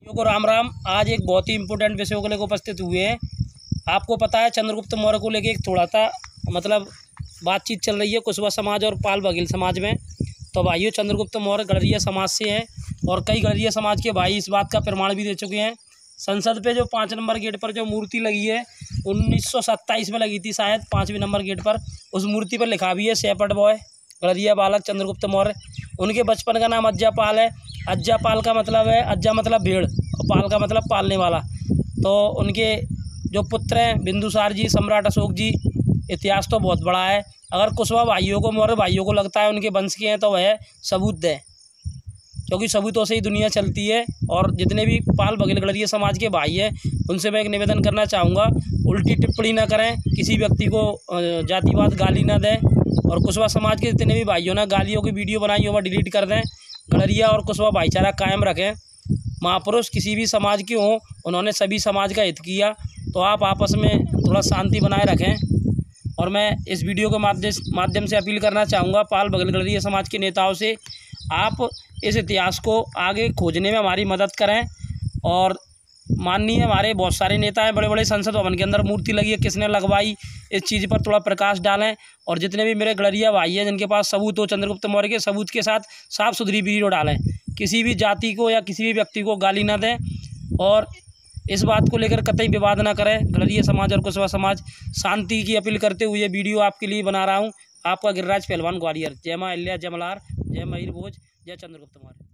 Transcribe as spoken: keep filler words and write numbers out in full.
भाइयों को राम राम। आज एक बहुत ही इम्पोर्टेंट विषय को लेकर उपस्थित हुए हैं। आपको पता है चंद्रगुप्त मौर्य को लेकर एक थोड़ा सा मतलब बातचीत चल रही है कुशवा समाज और पाल बघेल समाज में। तो भाइयों चंद्रगुप्त मौर्य गढ़रिया समाज से हैं और कई गढ़रिया समाज के भाई इस बात का प्रमाण भी दे चुके हैं। संसद पे जो पाँच नंबर गेट पर जो मूर्ति लगी है उन्नीस सौ सत्ताईस में लगी थी शायद, पाँचवें नंबर गेट पर। उस मूर्ति पर लिखा भी है शेपर्ड बॉय गढ़रिया बालक चंद्रगुप्त मौर्य। उनके बचपन का नाम अज्जापाल है। अज्जापाल का मतलब है, अज्जा मतलब भेड़ और पाल का मतलब पालने वाला। तो उनके जो पुत्र हैं बिंदुसार जी, सम्राट अशोक जी, इतिहास तो बहुत बड़ा है। अगर कुशवा भाइयों को, मौर्य भाइयों को लगता है उनके वंश के हैं तो वह सबूत दें, क्योंकि सबूतों से ही दुनिया चलती है। और जितने भी पाल बघेल गढ़रिया समाज के भाई हैं उनसे मैं एक निवेदन करना चाहूँगा, उल्टी टिप्पणी ना करें, किसी व्यक्ति को जातिवाद गाली ना दें। और कुशवा समाज के जितने भी भाइयों ने गालियों की वीडियो बनाई हो वह डिलीट कर दें। गढ़रिया और कुशवा भाईचारा कायम रखें। महापुरुष किसी भी समाज के हों, उन्होंने सभी समाज का हित किया। तो आप आपस में थोड़ा शांति बनाए रखें। और मैं इस वीडियो के माध्यम माध्यम से अपील करना चाहूँगा पाल बघेल गढ़रिया समाज के नेताओं से, आप इस इतिहास को आगे खोजने में हमारी मदद करें। और माननीय हमारे बहुत सारे नेता हैं, बड़े बड़े संसद भवन के अंदर मूर्ति लगी है, किसने लगवाई, इस चीज़ पर थोड़ा प्रकाश डालें। और जितने भी मेरे गढ़रिया भाई हैं जिनके पास सबूत हो चंद्रगुप्त मौर्य के, सबूत के साथ साफ सुथरी वीडियो डालें। किसी भी जाति को या किसी भी व्यक्ति को गाली ना दें और इस बात को लेकर कतई विवाद ना करें। गढ़रिया समाज और कुशवा समाज शांति की अपील करते हुए वीडियो आपके लिए बना रहा हूँ। आपका गिरिराज पहलवान ग्वालियर। जय मां अहिल्या, जय मल्हार, जय मयूर भोज, जय चंद्रगुप्त मौर्य।